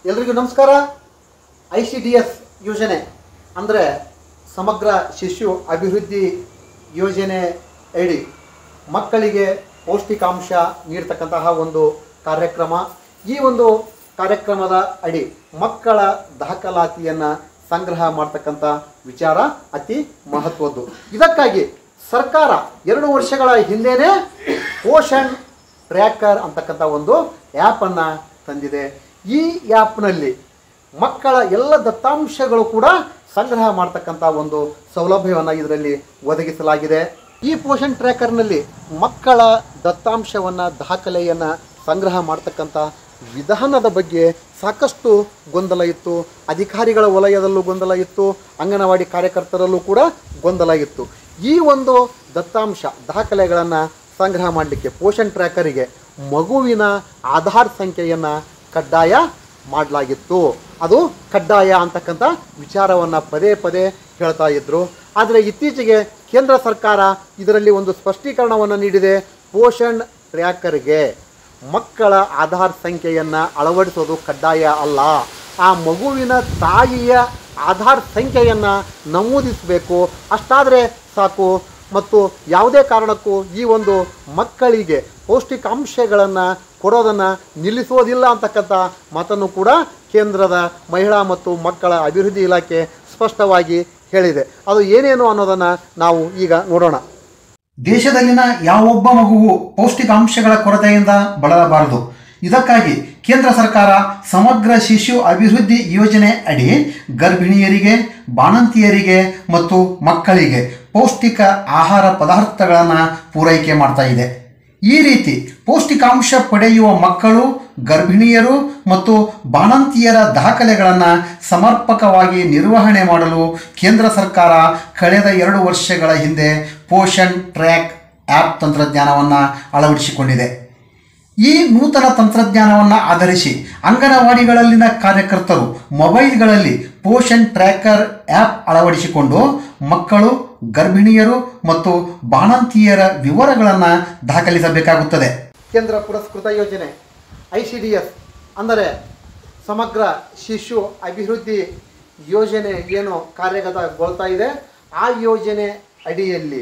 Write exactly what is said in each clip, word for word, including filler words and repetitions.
ಎಲ್ರಿಗೂ ನಮಸ್ಕಾರ. I C D S ಯೋಜನೆ ಅಂದರೆ ಸಮಗ್ರ ಶಿಶು ಅಭಿವೃದ್ಧಿ ಯೋಜನೆ ಅಡಿ ಮಕ್ಕಳಿಗೆ ಪೌಷ್ಟಿಕಾಂಶ ನೀಡ್ತಕ್ಕಂತಹ ಒಂದು ಕಾರ್ಯಕ್ರಮ. ಈ ಒಂದು ಕಾರ್ಯಕ್ರಮದ ಅಡಿ ಮಕ್ಕಳ ದಾಖಲಾತಿಯನ್ನು ಸಂಗ್ರಹ ಮಾಡ್ತಕ್ಕಂಥ ವಿಚಾರ ಅತಿ ಮಹತ್ವದ್ದು. ಇದಕ್ಕಾಗಿ ಸರ್ಕಾರ ಎರಡು ವರ್ಷಗಳ ಹಿಂದೆಯೇ ಪೋಷಣ್ ಟ್ರ್ಯಾಕರ್ ಅಂತಕ್ಕಂಥ ಒಂದು ಆ್ಯಪನ್ನು ತಂದಿದೆ. ಈ ಆ್ಯಪ್ನಲ್ಲಿ ಮಕ್ಕಳ ಎಲ್ಲ ದತ್ತಾಂಶಗಳು ಕೂಡ ಸಂಗ್ರಹ ಮಾಡ್ತಕ್ಕಂಥ ಒಂದು ಸೌಲಭ್ಯವನ್ನು ಇದರಲ್ಲಿ ಒದಗಿಸಲಾಗಿದೆ. ಈ ಪೋಷಣ್ ಟ್ರ್ಯಾಕರ್ನಲ್ಲಿ ಮಕ್ಕಳ ದತ್ತಾಂಶವನ್ನು ದಾಖಲೆಯನ್ನು ಸಂಗ್ರಹ ಮಾಡ್ತಕ್ಕಂಥ ವಿಧಾನದ ಬಗ್ಗೆ ಸಾಕಷ್ಟು ಗೊಂದಲ ಇತ್ತು. ಅಧಿಕಾರಿಗಳ ವಲಯದಲ್ಲೂ ಗೊಂದಲ ಇತ್ತು, ಅಂಗನವಾಡಿ ಕಾರ್ಯಕರ್ತರಲ್ಲೂ ಕೂಡ ಗೊಂದಲ ಇತ್ತು. ಈ ಒಂದು ದತ್ತಾಂಶ ದಾಖಲೆಗಳನ್ನು ಸಂಗ್ರಹ ಮಾಡಲಿಕ್ಕೆ ಪೋಷಣ್ ಟ್ರ್ಯಾಕರಿಗೆ ಮಗುವಿನ ಆಧಾರ್ ಸಂಖ್ಯೆಯನ್ನು ಕಡ್ಡಾಯ ಮಾಡಲಾಗಿತ್ತು. ಅದು ಕಡ್ಡಾಯ ಅಂತಕ್ಕಂಥ ವಿಚಾರವನ್ನು ಪದೇ ಪದೇ ಹೇಳ್ತಾ ಇದ್ದರು. ಆದರೆ ಇತ್ತೀಚೆಗೆ ಕೇಂದ್ರ ಸರ್ಕಾರ ಇದರಲ್ಲಿ ಒಂದು ಸ್ಪಷ್ಟೀಕರಣವನ್ನು ನೀಡಿದೆ. ಪೋಷಣ್ ಟ್ರ್ಯಾಕರ್ಗೆ ಮಕ್ಕಳ ಆಧಾರ್ ಸಂಖ್ಯೆಯನ್ನು ಅಳವಡಿಸೋದು ಕಡ್ಡಾಯ ಅಲ್ಲ, ಆ ಮಗುವಿನ ತಾಯಿಯ ಆಧಾರ್ ಸಂಖ್ಯೆಯನ್ನು ನಮೂದಿಸಬೇಕು, ಅಷ್ಟಾದರೆ ಸಾಕು. ಮತ್ತು ಯಾವುದೇ ಕಾರಣಕ್ಕೂ ಈ ಒಂದು ಮಕ್ಕಳಿಗೆ ಪೌಷ್ಟಿಕಾಂಶಗಳನ್ನು ಕೊಡೋದನ್ನು ನಿಲ್ಲಿಸೋದಿಲ್ಲ ಅಂತಕ್ಕಂಥ ಮಾತನ್ನು ಕೂಡ ಕೇಂದ್ರದ ಮಹಿಳಾ ಮತ್ತು ಮಕ್ಕಳ ಅಭಿವೃದ್ಧಿ ಇಲಾಖೆ ಸ್ಪಷ್ಟವಾಗಿ ಹೇಳಿದೆ. ಅದು ಏನೇನು ಅನ್ನೋದನ್ನು ನಾವು ಈಗ ನೋಡೋಣ. ದೇಶದಲ್ಲಿನ ಯಾವೊಬ್ಬ ಮಗುವು ಪೌಷ್ಟಿಕಾಂಶಗಳ ಕೊರತೆಯಿಂದ ಬಳಲಬಾರದು. ಇದಕ್ಕಾಗಿ ಕೇಂದ್ರ ಸರ್ಕಾರ ಸಮಗ್ರ ಶಿಶು ಅಭಿವೃದ್ಧಿ ಯೋಜನೆ ಅಡಿ ಗರ್ಭಿಣಿಯರಿಗೆ, ಬಾಣಂತಿಯರಿಗೆ ಮತ್ತು ಮಕ್ಕಳಿಗೆ ಪೌಷ್ಟಿಕ ಆಹಾರ ಪದಾರ್ಥಗಳನ್ನು ಪೂರೈಕೆ ಮಾಡ್ತಾ ಇದೆ. ಈ ರೀತಿ ಪೌಷ್ಟಿಕಾಂಶ ಪಡೆಯುವ ಮಕ್ಕಳು, ಗರ್ಭಿಣಿಯರು ಮತ್ತು ಬಾಣಂತಿಯರ ದಾಖಲೆಗಳನ್ನು ಸಮರ್ಪಕವಾಗಿ ನಿರ್ವಹಣೆ ಮಾಡಲು ಕೇಂದ್ರ ಸರ್ಕಾರ ಕಳೆದ ಎರಡು ವರ್ಷಗಳ ಹಿಂದೆ ಪೋಷಣ್ ಟ್ರ್ಯಾಕ್ ಆ್ಯಪ್ ತಂತ್ರಜ್ಞಾನವನ್ನು ಅಳವಡಿಸಿಕೊಂಡಿದೆ. ಈ ನೂತನ ತಂತ್ರಜ್ಞಾನವನ್ನು ಆಧರಿಸಿ ಅಂಗನವಾಡಿಗಳಲ್ಲಿನ ಕಾರ್ಯಕರ್ತರು ಮೊಬೈಲ್ಗಳಲ್ಲಿ ಪೋಷಣ್ ಟ್ರ್ಯಾಕರ್ ಆ್ಯಪ್ ಅಳವಡಿಸಿಕೊಂಡು ಮಕ್ಕಳು, ಗರ್ಭಿಣಿಯರು ಮತ್ತು ಬಾಣಂತಿಯರ ವಿವರಗಳನ್ನು ದಾಖಲಿಸಬೇಕಾಗುತ್ತದೆ. ಕೇಂದ್ರ ಪುರಸ್ಕೃತ ಯೋಜನೆ ಐ ಸಿ ಡಿ ಎಸ್ ಅಂದರೆ ಸಮಗ್ರ ಶಿಶು ಅಭಿವೃದ್ಧಿ ಯೋಜನೆ ಏನು ಕಾರ್ಯಗತಗೊಳ್ತಾ ಇದೆ, ಆ ಯೋಜನೆ ಅಡಿಯಲ್ಲಿ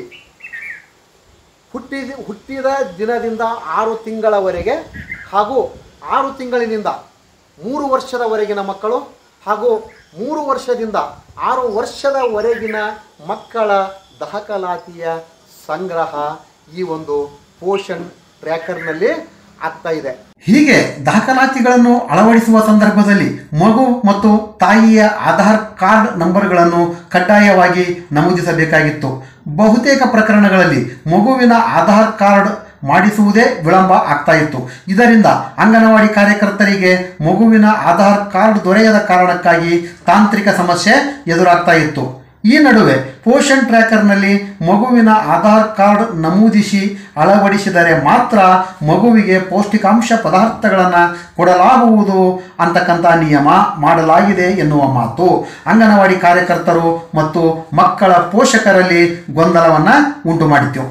ಹುಟ್ಟಿದ ಹುಟ್ಟಿದ ದಿನದಿಂದ ಆರು ತಿಂಗಳವರೆಗೆ ಹಾಗೂ ಆರು ತಿಂಗಳಿನಿಂದ ಮೂರು ವರ್ಷದವರೆಗಿನ ಮಕ್ಕಳು ಹಾಗೂ ಮೂರು ವರ್ಷದಿಂದ ಆರು ವರ್ಷದವರೆಗಿನ ಮಕ್ಕಳ ದಾಖಲಾತಿಯ ಸಂಗ್ರಹ ಈ ಒಂದು ಪೋಷಣ್ ಟ್ರ್ಯಾಕರ್ನಲ್ಲಿ ಆಗ್ತಾ ಇದೆ. ಹೀಗೆ ದಾಖಲಾತಿಗಳನ್ನು ಅಳವಡಿಸುವ ಸಂದರ್ಭದಲ್ಲಿ ಮಗು ಮತ್ತು ತಾಯಿಯ ಆಧಾರ್ ಕಾರ್ಡ್ ನಂಬರ್ಗಳನ್ನು ಕಡ್ಡಾಯವಾಗಿ ನಮೂದಿಸಬೇಕಾಗಿತ್ತು. ಬಹುತೇಕ ಪ್ರಕರಣಗಳಲ್ಲಿ ಮಗುವಿನ ಆಧಾರ್ ಕಾರ್ಡ್ ಮಾಡಿಸುವುದೇ ವಿಳಂಬ ಆಗ್ತಾ ಇತ್ತು. ಇದರಿಂದ ಅಂಗನವಾಡಿ ಕಾರ್ಯಕರ್ತರಿಗೆ ಮಗುವಿನ ಆಧಾರ್ ಕಾರ್ಡ್ ದೊರೆಯದ ಕಾರಣಕ್ಕಾಗಿ ತಾಂತ್ರಿಕ ಸಮಸ್ಯೆ ಎದುರಾಗ್ತಾ ಇತ್ತು. ಈ ನಡುವೆ ಪೋಷಣ್ ಟ್ರ್ಯಾಕರ್ನಲ್ಲಿ ಮಗುವಿನ ಆಧಾರ್ ಕಾರ್ಡ್ ನಮೂದಿಸಿ ಅಳವಡಿಸಿದರೆ ಮಾತ್ರ ಮಗುವಿಗೆ ಪೌಷ್ಟಿಕಾಂಶ ಪದಾರ್ಥಗಳನ್ನು ಕೊಡಲಾಗುವುದು ಅಂತಕ್ಕಂಥ ನಿಯಮ ಮಾಡಲಾಗಿದೆ ಎನ್ನುವ ಮಾತು ಅಂಗನವಾಡಿ ಕಾರ್ಯಕರ್ತರು ಮತ್ತು ಮಕ್ಕಳ ಪೋಷಕರಲ್ಲಿ ಗೊಂದಲವನ್ನು ಉಂಟು ಮಾಡಿತು.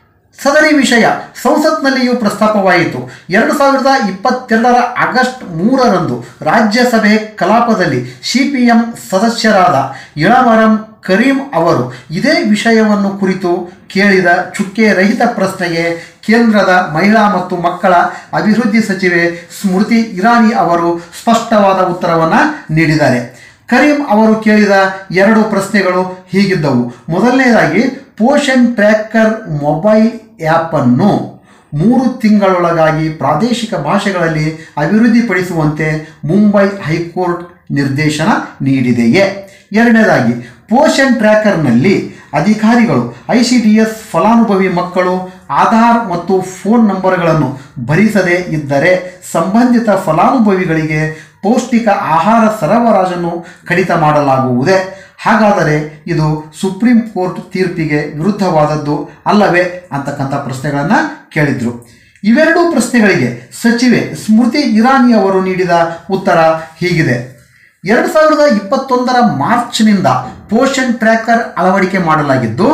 ಸದರಿ ವಿಷಯ ಸಂಸತ್ನಲ್ಲಿಯೂ ಪ್ರಸ್ತಾಪವಾಯಿತು. ಎರಡು ಸಾವಿರದ ಇಪ್ಪತ್ತೆರಡರ ಆಗಸ್ಟ್ ಮೂರರಂದು ರಾಜ್ಯಸಭೆ ಕಲಾಪದಲ್ಲಿ ಸಿ ಪಿ ಎಂ ಸದಸ್ಯರಾದ ಇಳಮರಂ ಕರೀಂ ಅವರು ಇದೇ ವಿಷಯವನ್ನು ಕುರಿತು ಕೇಳಿದ ಚುಕ್ಕೆ ರಹಿತ ಪ್ರಶ್ನೆಗೆ ಕೇಂದ್ರದ ಮಹಿಳಾ ಮತ್ತು ಮಕ್ಕಳ ಅಭಿವೃದ್ಧಿ ಸಚಿವೆ ಸ್ಮೃತಿ ಇರಾನಿ ಅವರು ಸ್ಪಷ್ಟವಾದ ಉತ್ತರವನ್ನು ನೀಡಿದ್ದಾರೆ. ಕರೀಂ ಅವರು ಕೇಳಿದ ಎರಡು ಪ್ರಶ್ನೆಗಳು ಹೀಗಿದ್ದವು. ಮೊದಲನೇದಾಗಿ, ಪೋಷಣ್ ಟ್ರ್ಯಾಕರ್ ಮೊಬೈಲ್ ಆ್ಯಪನ್ನು ಮೂರು ತಿಂಗಳೊಳಗಾಗಿ ಪ್ರಾದೇಶಿಕ ಭಾಷೆಗಳಲ್ಲಿ ಅಭಿವೃದ್ಧಿಪಡಿಸುವಂತೆ ಮುಂಬೈ ಹೈಕೋರ್ಟ್ ನಿರ್ದೇಶನ ನೀಡಿದೆಯೇ? ಎರಡನೇದಾಗಿ, ಪೋಷಣ್ ಟ್ರ್ಯಾಕರ್ನಲ್ಲಿ ಅಧಿಕಾರಿಗಳು ಐ ಸಿ ಡಿ ಎಸ್ ಫಲಾನುಭವಿ ಮಕ್ಕಳು ಆಧಾರ್ ಮತ್ತು ಫೋನ್ ನಂಬರ್ಗಳನ್ನು ಭರಿಸದೇ ಇದ್ದರೆ ಸಂಬಂಧಿತ ಫಲಾನುಭವಿಗಳಿಗೆ ಪೌಷ್ಟಿಕ ಆಹಾರ ಸರಬರಾಜನ್ನು ಕಡಿತ ಮಾಡಲಾಗುವುದೇ? ಹಾಗಾದರೆ ಇದು ಸುಪ್ರೀಂ ಕೋರ್ಟ್ ತೀರ್ಪಿಗೆ ವಿರುದ್ಧವಾದದ್ದು ಅಲ್ಲವೇ ಅಂತಕ್ಕಂಥ ಪ್ರಶ್ನೆಗಳನ್ನು ಕೇಳಿದರು. ಇವೆರಡೂ ಪ್ರಶ್ನೆಗಳಿಗೆ ಸಚಿವೆ ಸ್ಮೃತಿ ಇರಾನಿ ಅವರು ನೀಡಿದ ಉತ್ತರ ಹೀಗಿದೆ. ಎರಡು ಸಾವಿರದ ಇಪ್ಪತ್ತೊಂದರ ಮಾರ್ಚ್ನಿಂದ ಪೋಷಣ್ ಟ್ರ್ಯಾಕರ್ ಅಳವಡಿಕೆ ಮಾಡಲಾಗಿದ್ದು,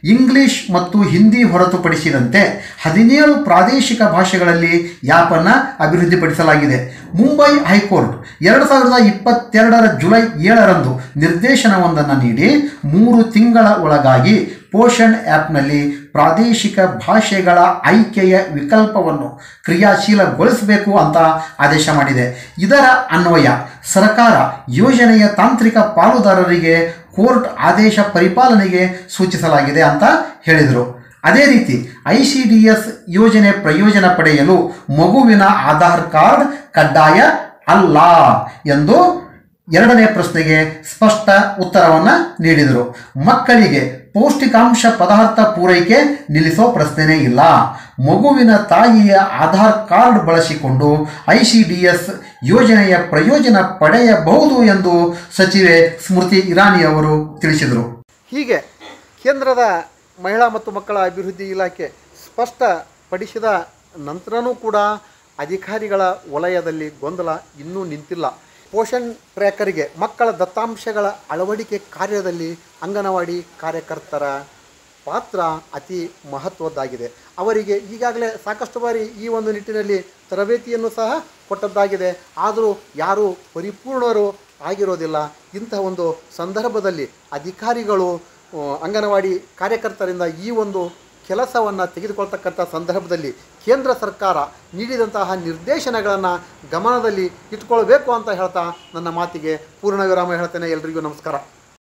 ಇಂಗ್ಲಿಷ್ ಮತ್ತು ಹಿಂದಿ ಹೊರತುಪಡಿಸಿದಂತೆ ಹದಿನೇಳು ಪ್ರಾದೇಶಿಕ ಭಾಷೆಗಳಲ್ಲಿ ಆ್ಯಪನ್ನು ಅಭಿವೃದ್ಧಿಪಡಿಸಲಾಗಿದೆ. ಮುಂಬೈ ಹೈಕೋರ್ಟ್ ಎರಡು ಸಾವಿರದ ಇಪ್ಪತ್ತೆರಡರ ಜುಲೈ ಏಳರಂದು ನಿರ್ದೇಶನವೊಂದನ್ನು ನೀಡಿ ಮೂರು ತಿಂಗಳ ಒಳಗಾಗಿ ಪೋಷಣ್ ಆ್ಯಪ್ನಲ್ಲಿ ಪ್ರಾದೇಶಿಕ ಭಾಷೆಗಳ ಆಯ್ಕೆಯ ವಿಕಲ್ಪವನ್ನು ಕ್ರಿಯಾಶೀಲಗೊಳಿಸಬೇಕು ಅಂತ ಆದೇಶ ಮಾಡಿದೆ. ಇದರ ಅನ್ವಯ ಸರ್ಕಾರ ಯೋಜನೆಯ ತಾಂತ್ರಿಕ ಪಾಲುದಾರರಿಗೆ ಕೋರ್ಟ್ ಆದೇಶ ಪರಿಪಾಲನೆಗೆ ಸೂಚಿಸಲಾಗಿದೆ ಅಂತ ಹೇಳಿದರು. ಅದೇ ರೀತಿ ಐ ಸಿ ಡಿ ಎಸ್ ಯೋಜನೆ ಪ್ರಯೋಜನ ಪಡೆಯಲು ಮಗುವಿನ ಆಧಾರ್ ಕಾರ್ಡ್ ಕಡ್ಡಾಯ ಅಲ್ಲ ಎಂದು ಎರಡನೇ ಪ್ರಶ್ನೆಗೆ ಸ್ಪಷ್ಟ ಉತ್ತರವನ್ನು ನೀಡಿದರು. ಮಕ್ಕಳಿಗೆ ಪೌಷ್ಟಿಕಾಂಶ ಪದಾರ್ಥ ಪೂರೈಕೆ ನಿಲ್ಲಿಸೋ ಪ್ರಶ್ನೆನೇ ಇಲ್ಲ. ಮಗುವಿನ ತಾಯಿಯ ಆಧಾರ್ ಕಾರ್ಡ್ ಬಳಸಿಕೊಂಡು ಐ ಸಿ ಡಿ ಎಸ್ ಯೋಜನೆಯ ಪ್ರಯೋಜನ ಪಡೆಯಬಹುದು ಎಂದು ಸಚಿವೆ ಸ್ಮೃತಿ ಇರಾನಿ ಅವರು ತಿಳಿಸಿದರು. ಹೀಗೆ ಕೇಂದ್ರದ ಮಹಿಳಾ ಮತ್ತು ಮಕ್ಕಳ ಅಭಿವೃದ್ಧಿ ಇಲಾಖೆ ಸ್ಪಷ್ಟಪಡಿಸಿದ ನಂತರನೂ ಕೂಡ ಅಧಿಕಾರಿಗಳ ವಲಯದಲ್ಲಿ ಗೊಂದಲ ಇನ್ನೂ ನಿಂತಿಲ್ಲ. ಪೋಷಣ್ ಟ್ರ್ಯಾಕರ್ಗೆ ಮಕ್ಕಳ ದತ್ತಾಂಶಗಳ ಅಳವಡಿಕೆ ಕಾರ್ಯದಲ್ಲಿ ಅಂಗನವಾಡಿ ಕಾರ್ಯಕರ್ತರ ಪಾತ್ರ ಅತಿ ಮಹತ್ವದ್ದಾಗಿದೆ. ಅವರಿಗೆ ಈಗಾಗಲೇ ಸಾಕಷ್ಟು ಬಾರಿ ಈ ಒಂದು ನಿಟ್ಟಿನಲ್ಲಿ ತರಬೇತಿಯನ್ನು ಸಹ ಕೊಟ್ಟದ್ದಾಗಿದೆ. ಆದರೂ ಯಾರೂ ಪರಿಪೂರ್ಣರು ಆಗಿರೋದಿಲ್ಲ. ಇಂತಹ ಒಂದು ಸಂದರ್ಭದಲ್ಲಿ ಅಧಿಕಾರಿಗಳು ಅಂಗನವಾಡಿ ಕಾರ್ಯಕರ್ತರಿಂದ ಈ ಒಂದು ಕೆಲಸವನ್ನು ತೆಗೆದುಕೊಳ್ತಕ್ಕಂಥ ಸಂದರ್ಭದಲ್ಲಿ ಕೇಂದ್ರ ಸರ್ಕಾರ ನೀಡಿದಂತಹ ನಿರ್ದೇಶನಗಳನ್ನು ಗಮನದಲ್ಲಿ ಇಟ್ಕೊಳ್ಬೇಕು ಅಂತ ಹೇಳ್ತಾ ನನ್ನ ಮಾತಿಗೆ ಪೂರ್ಣ ವಿರಾಮ ಹೇಳ್ತೇನೆ. ಎಲ್ರಿಗೂ ನಮಸ್ಕಾರ.